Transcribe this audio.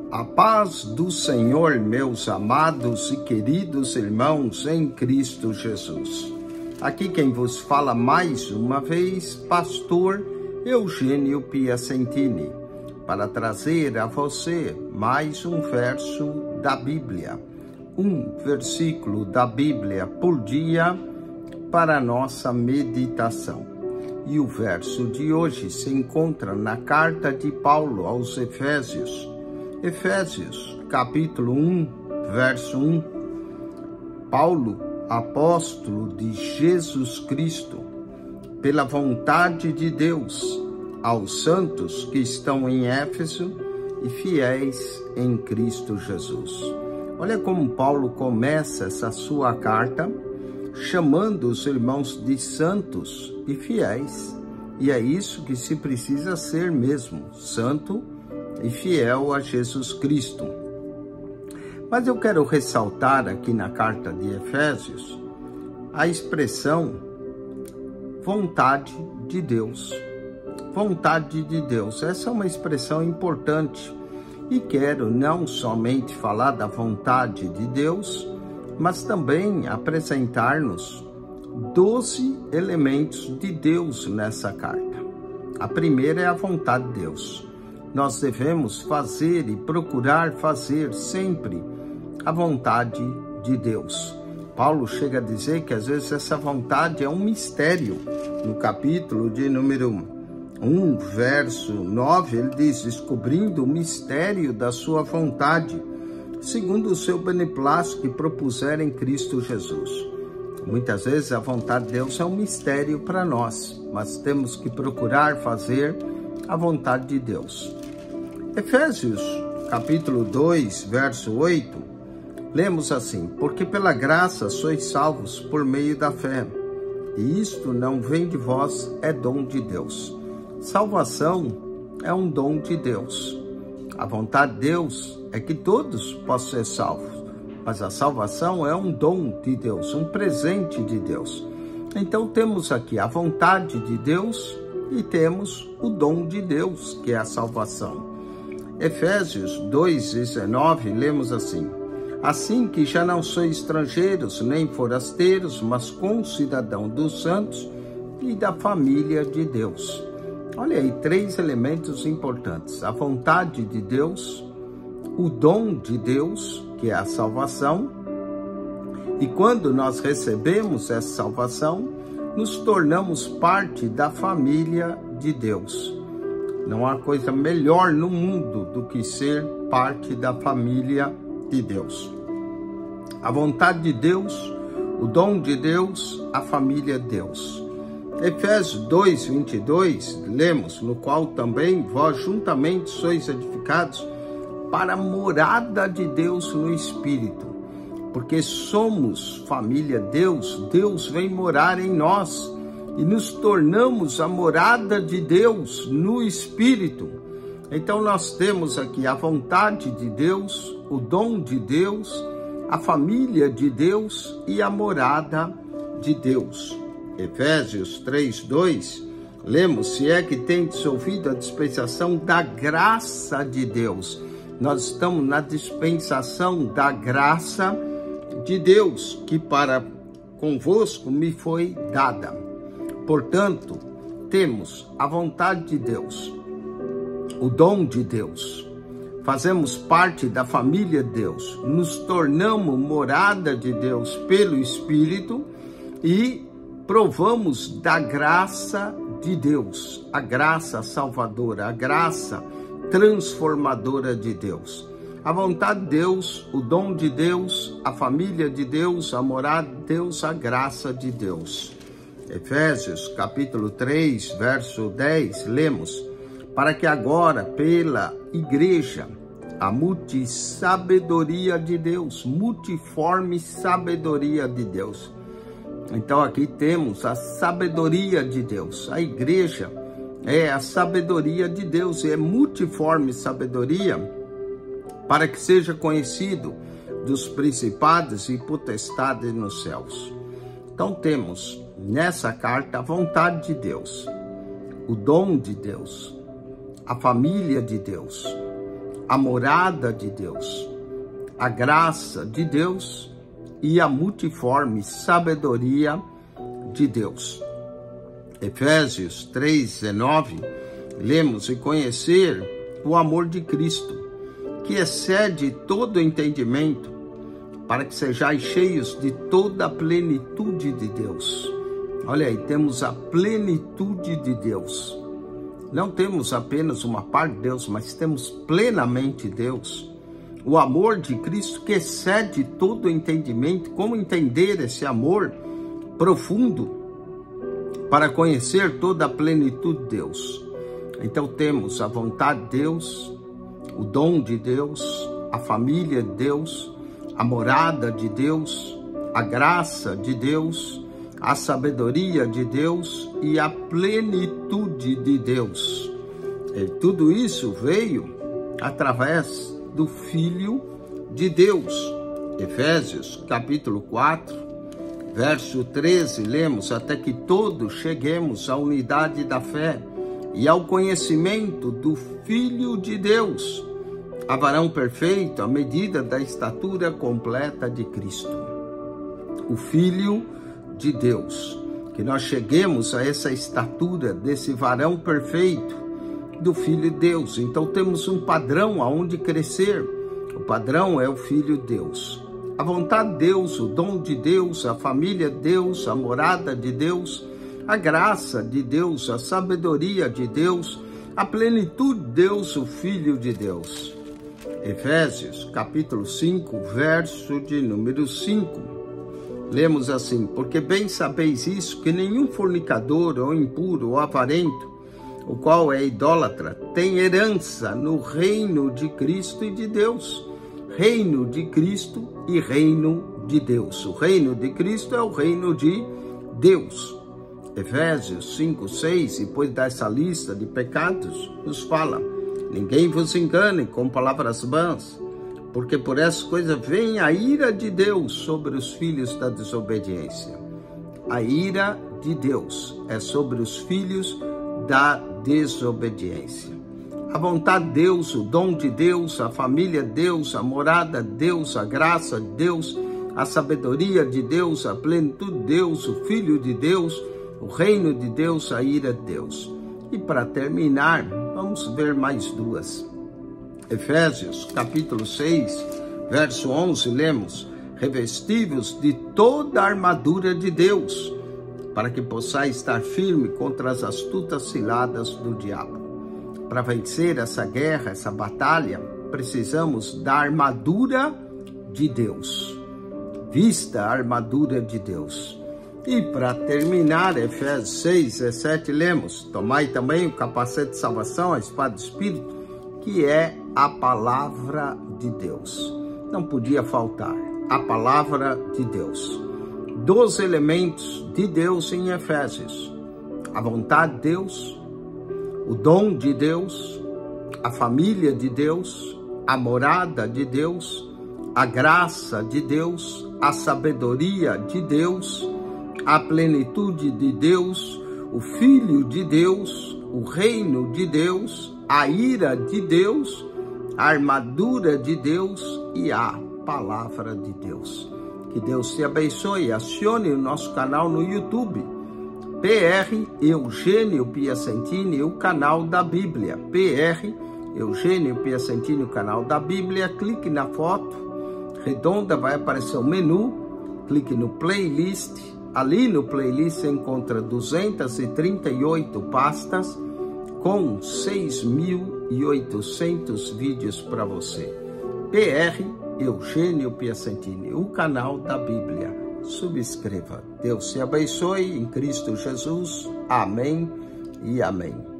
A paz do Senhor, meus amados e queridos irmãos em Cristo Jesus. Aqui quem vos fala mais uma vez, pastor Eugênio Piacentini, para trazer a você mais um verso da Bíblia, um versículo da Bíblia por dia para a nossa meditação. E o verso de hoje se encontra na carta de Paulo aos Efésios, capítulo 1, verso 1. Paulo, apóstolo de Jesus Cristo, pela vontade de Deus, aos santos que estão em Éfeso e fiéis em Cristo Jesus. Olha como Paulo começa essa sua carta, chamando os irmãos de santos e fiéis. E é isso que se precisa ser mesmo, santo e fiel a Jesus Cristo. Mas eu quero ressaltar aqui na carta de Efésios a expressão vontade de Deus. Vontade de Deus, essa é uma expressão importante. E quero não somente falar da vontade de Deus, mas também apresentar-nos 12 elementos de Deus nessa carta. A primeira é a vontade de Deus. Nós devemos fazer e procurar fazer sempre a vontade de Deus. Paulo chega a dizer que às vezes essa vontade é um mistério. No capítulo de número 1, verso 9, ele diz, descobrindo o mistério da sua vontade, segundo o seu beneplácito que propuser em Cristo Jesus. Muitas vezes a vontade de Deus é um mistério para nós, mas temos que procurar fazer a vontade de Deus. Efésios, capítulo 2, verso 8, lemos assim, porque pela graça sois salvos por meio da fé, e isto não vem de vós, é dom de Deus. Salvação é um dom de Deus. A vontade de Deus é que todos possam ser salvos, mas a salvação é um dom de Deus, um presente de Deus. Então temos aqui a vontade de Deus e temos o dom de Deus, que é a salvação. Efésios 2:19, lemos assim, assim que já não sois estrangeiros nem forasteiros, mas concidadãos dos santos e da família de Deus. Olha aí, 3 elementos importantes, a vontade de Deus, o dom de Deus, que é a salvação, e quando nós recebemos essa salvação, nos tornamos parte da família de Deus. Não há coisa melhor no mundo do que ser parte da família de Deus. A vontade de Deus, o dom de Deus, a família de Deus. Efésios 2:22, lemos, no qual também vós juntamente sois edificados para a morada de Deus no Espírito. Porque somos família de Deus, Deus vem morar em nós e nos tornamos a morada de Deus no Espírito. Então nós temos aqui a vontade de Deus, o dom de Deus, a família de Deus e a morada de Deus. Efésios 3:2, lemos, se é que tendes ouvido a dispensação da graça de Deus. Nós estamos na dispensação da graça de Deus, que para convosco me foi dada. Portanto, temos a vontade de Deus, o dom de Deus, fazemos parte da família de Deus, nos tornamos morada de Deus pelo Espírito e provamos da graça de Deus, a graça salvadora, a graça transformadora de Deus. A vontade de Deus, o dom de Deus, a família de Deus, a morada de Deus, a graça de Deus. Efésios, capítulo 3, verso 10, lemos, para que agora, pela igreja, a multissabedoria de Deus, multiforme sabedoria de Deus. Então aqui temos a sabedoria de Deus. A igreja é a sabedoria de Deus, é multiforme sabedoria, para que seja conhecido dos principados e potestades nos céus. Então temos nessa carta a vontade de Deus, o dom de Deus, a família de Deus, a morada de Deus, a graça de Deus e a multiforme sabedoria de Deus. Efésios 3:19, lemos: e conhecer o amor de Cristo, que excede todo entendimento, para que sejais cheios de toda a plenitude de Deus. Olha aí, temos a plenitude de Deus. Não temos apenas uma parte de Deus, mas temos plenamente Deus. O amor de Cristo que excede todo entendimento. Como entender esse amor profundo para conhecer toda a plenitude de Deus? Então temos a vontade de Deus, o dom de Deus, a família de Deus, a morada de Deus, a graça de Deus, a sabedoria de Deus e a plenitude de Deus. E tudo isso veio através do Filho de Deus. Efésios capítulo 4, verso 13, lemos: até que todos cheguemos à unidade da fé e ao conhecimento do Filho de Deus, a varão perfeito, à medida da estatura completa de Cristo. O Filho de Deus, que nós cheguemos a essa estatura desse varão perfeito, do Filho de Deus. Então temos um padrão aonde crescer. O padrão é o Filho de Deus. A vontade de Deus, o dom de Deus, a família de Deus, a morada de Deus, a graça de Deus, a sabedoria de Deus, a plenitude de Deus, o Filho de Deus. Efésios capítulo 5, verso de número 5. Lemos assim: porque bem sabeis isso, que nenhum fornicador, ou impuro, ou avarento, o qual é idólatra, tem herança no reino de Cristo e de Deus. Reino de Cristo e reino de Deus. O reino de Cristo é o reino de Deus. Efésios 5, 6, depois dessa lista de pecados, nos fala: ninguém vos engane com palavras vãs, porque por essa coisa vem a ira de Deus sobre os filhos da desobediência. A ira de Deus é sobre os filhos da desobediência. A vontade de Deus, o dom de Deus, a família de Deus, a morada de Deus, a graça de Deus, a sabedoria de Deus, a plenitude de Deus, o Filho de Deus, o reino de Deus, a ira de Deus. E para terminar, vamos ver mais duas. Efésios capítulo 6, verso 11, lemos: revesti-vos de toda a armadura de Deus, para que possais estar firme contra as astutas ciladas do diabo. Para vencer essa guerra, essa batalha, precisamos da armadura de Deus. Vista a armadura de Deus. E para terminar, Efésios 6, 17, lemos: tomai também o capacete de salvação, a espada do Espírito, que é a palavra de Deus. Não podia faltar a palavra de Deus. 12 elementos de Deus em Efésios: a vontade de Deus, o dom de Deus, a família de Deus, a morada de Deus, a graça de Deus, a sabedoria de Deus, a plenitude de Deus, o Filho de Deus, o reino de Deus, a ira de Deus, a armadura de Deus e a palavra de Deus. Que Deus te abençoe. Acione o nosso canal no YouTube, PR Eugênio Piacentini, o canal da Bíblia. PR Eugênio Piacentini, o canal da Bíblia. Clique na foto redonda, vai aparecer o menu. Clique no playlist. Ali no playlist você encontra 238 pastas com 6.800 vídeos para você. PR Eugênio Piacentini, o canal da Bíblia. Subscreva. Deus te abençoe em Cristo Jesus. Amém e amém.